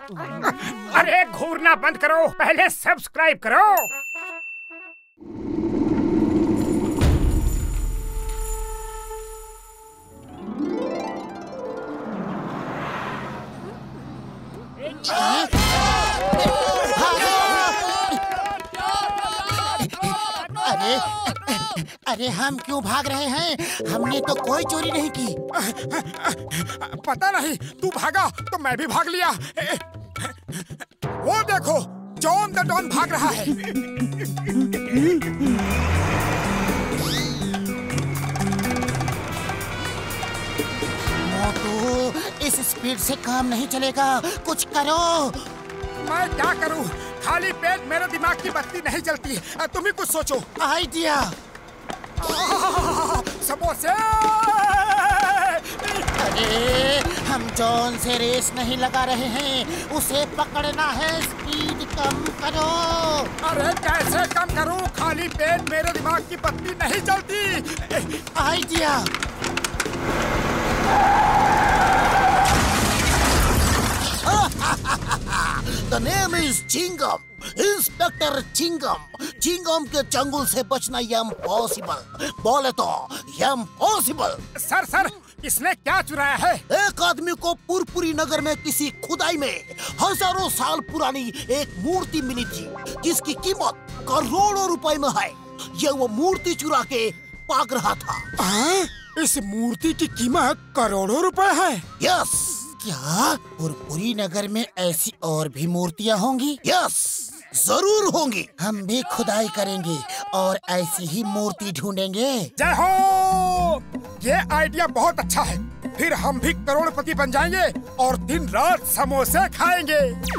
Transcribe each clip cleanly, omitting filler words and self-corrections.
अरे घूरना बंद करो, पहले सब्सक्राइब करो। अरे अरे हम क्यों भाग रहे हैं? हमने तो कोई चोरी नहीं की। पता नहीं, तू भागा तो मैं भी भाग लिया। वो देखो, जॉन द डॉन भाग रहा है। मोटू, इस स्पीड से काम नहीं चलेगा, कुछ करो। मैं क्या करूं? खाली पेट मेरे दिमाग की बत्ती नहीं जलती। तुम ही कुछ सोचो। आइडिया। समोसे। अरे हम जॉन से रेस नहीं लगा रहे हैं, उसे पकड़ना है। स्पीड कम करो। अरे कैसे कम करूं? खाली पेट मेरे दिमाग की बत्ती नहीं जलती। Idea. The name is Chingam, inspector Chingam. Chingam के चंगुल से बचना इम्पॉसिबल, बोले तो इम्पॉसिबल। सर, इसने क्या चुराया है? एक आदमी को फुरफुरीनगर में किसी खुदाई में हजारों साल पुरानी एक मूर्ति मिली थी, जिसकी कीमत करोड़ों रुपए में है। ये वो मूर्ति चुरा के भाग रहा था। इस मूर्ति की कीमत करोड़ों रुपए है? यस। क्या फुरफुरीनगर में ऐसी और भी मूर्तियाँ होंगी? यस, जरूर होंगी। हम भी खुदाई करेंगे और ऐसी ही मूर्ति ढूंढेंगे। जय हो! ये आइडिया बहुत अच्छा है। फिर हम भी करोड़पति बन जाएंगे और दिन रात समोसे खाएंगे।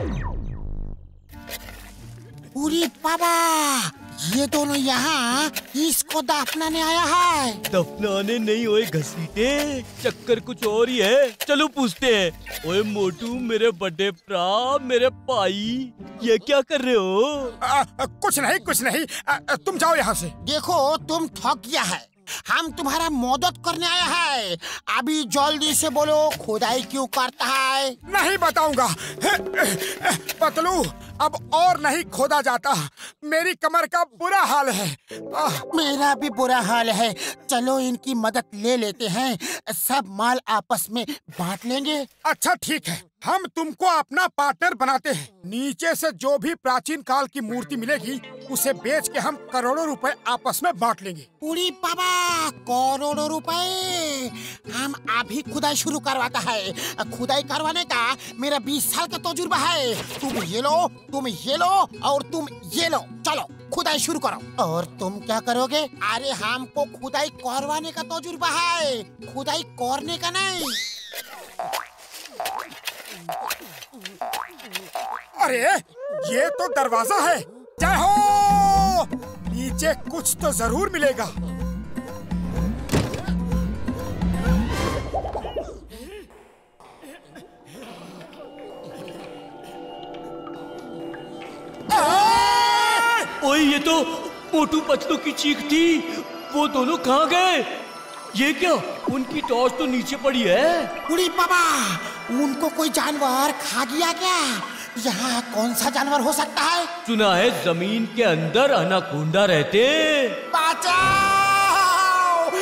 पूरी बाबा, ये दोनों यहाँ इसको दफनाने आया है। दफनाने नहीं, ओए घसीटे, चक्कर कुछ और ही है। चलो पूछते हैं। ओए मोटू, मेरे बड़े भरा, मेरे भाई, ये क्या कर रहे हो? कुछ नहीं। तुम जाओ यहाँ से। देखो, तुम ठग गया है। हम तुम्हारा मदद करने आया है। अभी जल्दी से बोलो, खुदाई क्यों करता है? नहीं बताऊंगा। पतलू, अब और नहीं खोदा जाता। मेरी कमर का बुरा हाल है। मेरा भी बुरा हाल है। चलो इनकी मदद ले लेते हैं, सब माल आपस में बांट लेंगे। अच्छा ठीक है, हम तुमको अपना पार्टनर बनाते हैं। नीचे से जो भी प्राचीन काल की मूर्ति मिलेगी, उसे बेच के हम करोड़ों रुपए आपस में बांट लेंगे। पूरी बाबा, करोड़ों रुपए! हम अभी खुदाई शुरू करवाता है। खुदाई करवाने का मेरा 20 साल का तजुर्बा है। तुम ये लो, तुम ये लो और तुम ये लो। चलो खुदाई शुरू करो। और तुम क्या करोगे? अरे हमको खुदाई करवाने का तजुर्बा है, खुदाई करने का नहीं। अरे ये तो दरवाजा है। जय हो! नीचे कुछ तो जरूर मिलेगा। ओए, ये तो मोटू पतलू की चीख थी। वो दोनों कहाँ गए? ये क्या, उनकी टॉर्च तो नीचे पड़ी है। पूरी बाबा, उनको कोई जानवर खा गया क्या? यहाँ कौन सा जानवर हो सकता है? सुना है जमीन के अंदर अनाकोंडा रहते। बचाओ!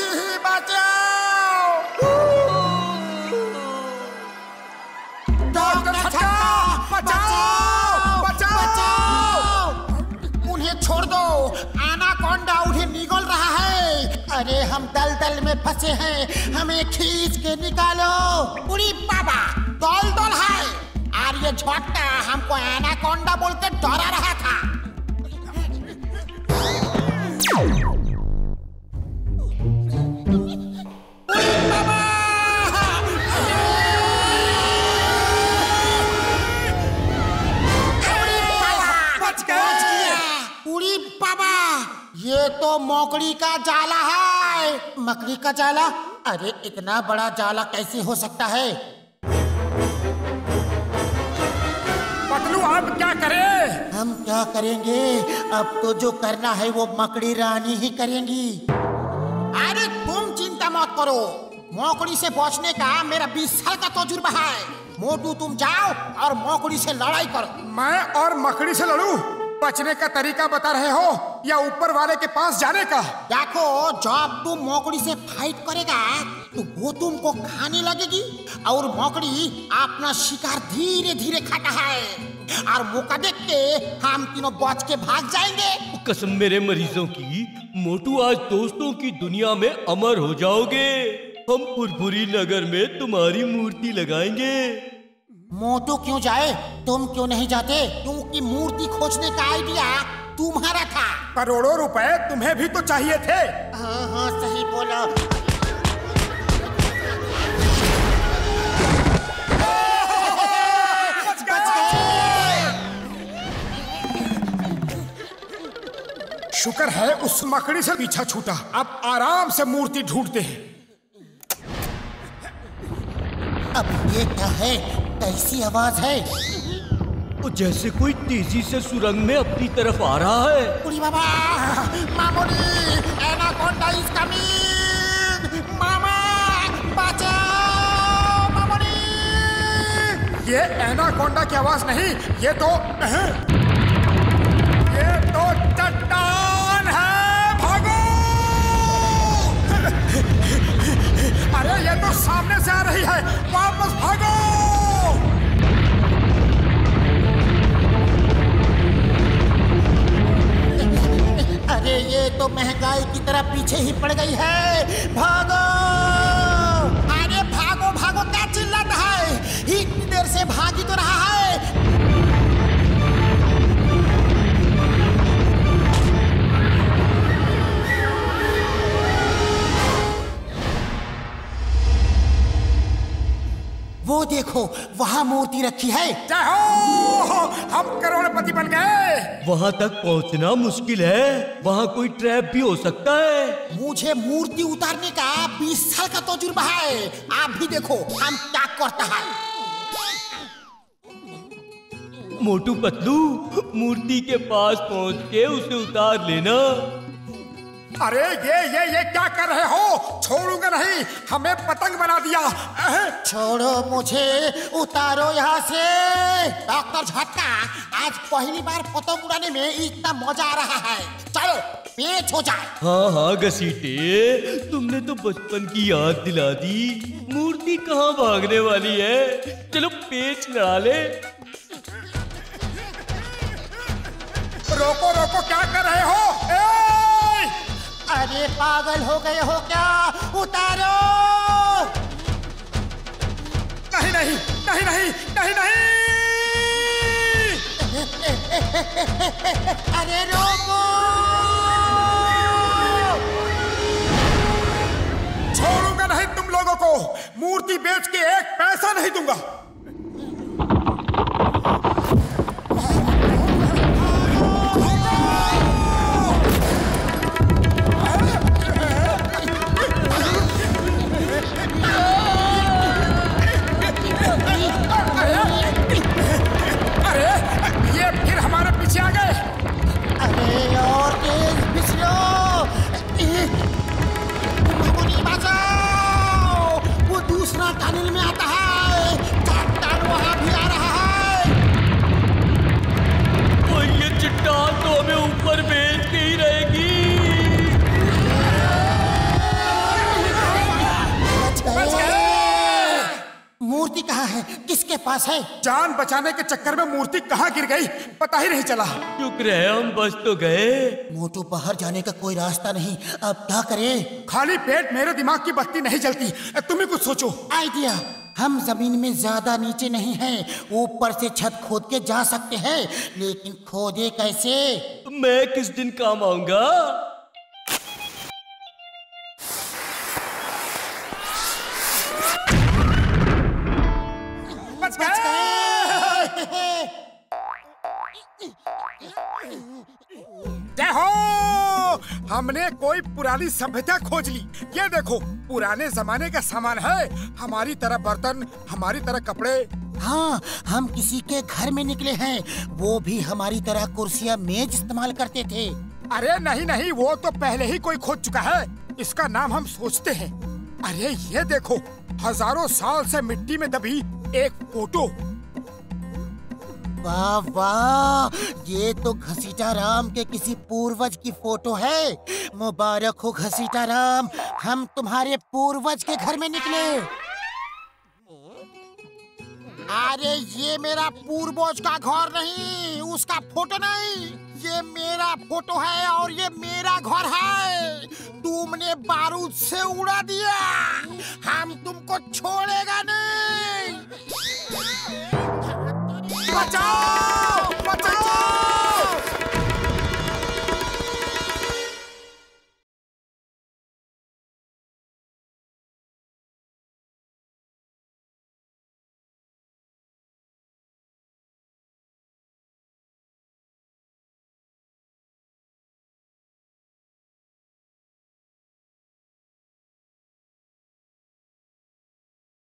बचाओ! बचाओ! उन्हें छोड़ दो, अनाकोंडा उन्हें निगल रहा है। अरे हम दलदल में फंसे हैं, हमें खींच के निकालो। पूरी बाबा, दलदल है और ये झोटा हमको एनाकोंडा बोल के डरा रहा था। पूरी बाबा, ये तो मकड़ी का जाला है। मकड़ी का जाला? अरे इतना बड़ा जाला कैसे हो सकता है? पतलू, अब क्या करें? हम क्या करेंगे? अब तो जो करना है वो मकड़ी रानी ही करेंगी। अरे तुम चिंता मत करो, मोकड़ी से बचने का मेरा 20 साल का तजुर्बा है। मोटू तुम जाओ और मोकड़ी से लड़ाई करो। मैं और मकड़ी से लड़ूं? बचने का तरीका बता रहे हो या ऊपर वाले के पास जाने का? देखो, जब तुम मोकड़ी से फाइट करेगा तो वो तुमको खाने लगेगी और मोकड़ी अपना शिकार धीरे धीरे खाता है और मौका देख के हम तीनों बच के भाग जाएंगे। कसम मेरे मरीजों की, मोटू आज दोस्तों की दुनिया में अमर हो जाओगे। हम फुरफुरी नगर में तुम्हारी मूर्ति लगाएंगे। मोटू क्यों जाए, तुम क्यों नहीं जाते? क्योंकि मूर्ति खोजने का आइडिया तुम्हारा था। करोड़ों रुपए तुम्हें भी तो चाहिए थे। हाँ हाँ सही बोला। शुक्र है उस मकड़ी से पीछा छूटा। अब आराम से मूर्ति ढूंढते हैं। अब ये क्या है? कैसी आवाज है? वो जैसे कोई तेजी से सुरंग में अपनी तरफ आ रहा है। बुढ़ी बाबा, मामूली, एनाकोंडा इज कमिंग। मामा, बचाओ मामूली। ये एनाकोंडा की आवाज नहीं, ये तो चट्टान है। भागो! अरे ये तो सामने से आ रही है, वापस भागो! अरे ये तो महंगाई की तरह पीछे ही पड़ गई है। भागो! अरे भागो भागो, क्या चिल्लाता है? इतनी देर से भाग ही तो रहा है। वो देखो, वहाँ मूर्ति रखी है। जय हो! हम करोड़पति बन गए। वहाँ तक पहुँचना मुश्किल है, वहाँ कोई ट्रैप भी हो सकता है। मुझे मूर्ति उतारने का 20 साल का तजुर्बा है। आप भी देखो हम क्या करता है। मोटू पतलू, मूर्ति के पास पहुँच के उसे उतार लेना। अरे ये क्या कर रहे हो? छोड़ूंगा नहीं, हमें पतंग बना दिया। छोड़ो मुझे, उतारो यहाँ से। डॉक्टर झटका, आज पहली बार पतंग उड़ाने में इतना मजा आ रहा है। चलो पेच हो जाए। हाँ घसीटे, तुमने तो बचपन की याद दिला दी। मूर्ति कहाँ भागने वाली है, चलो पेच लड़ा ले। रोको रोको, क्या कर रहे हो? अरे पागल हो गए हो क्या? उतारो! नहीं नहीं नहीं नहीं नहीं नहीं! अरे रोको! छोड़ूंगा नहीं तुम लोगों को। मूर्ति बेच के एक पैसा नहीं दूंगा। टनल में आता है। चट्टान वहां भी आ रहा है। और ये चट्टान तो हमें ऊपर भेज के ही रहेगी। मूर्ति कहाँ है? किसके पास है? जान बचाने के चक्कर में मूर्ति कहाँ गिर गई पता ही नहीं चला। शुक्र है हम बच तो गए। मोटू, बाहर जाने का कोई रास्ता नहीं, अब क्या करें? खाली पेट मेरे दिमाग की बत्ती नहीं जलती। तुम ही कुछ सोचो। आइडिया, हम जमीन में ज्यादा नीचे नहीं हैं, ऊपर से छत खोद के जा सकते हैं, लेकिन खोदे कैसे? मैं किस दिन काम आऊंगा? जय हो! हमने कोई पुरानी सभ्यता खोज ली। ये देखो, पुराने जमाने का सामान है। हमारी तरह बर्तन, हमारी तरह कपड़े। हाँ, हम किसी के घर में निकले हैं। वो भी हमारी तरह कुर्सियां मेज इस्तेमाल करते थे। अरे नहीं नहीं, वो तो पहले ही कोई खोज चुका है। इसका नाम हम सोचते हैं। अरे ये देखो, हजारों साल से मिट्टी में दबी एक फोटो। वाह वाह, ये तो घसीटा राम के किसी पूर्वज की फोटो है। मुबारक हो घसीटा राम, हम तुम्हारे पूर्वज के घर में निकले। अरे ये मेरा पूर्वज का घर नहीं, उसका फोटो नहीं, ये मेरा फोटो है और ये मेरा घर है। तुमने बारूद से उड़ा दिया, हम तुमको छोड़ेगा नहीं।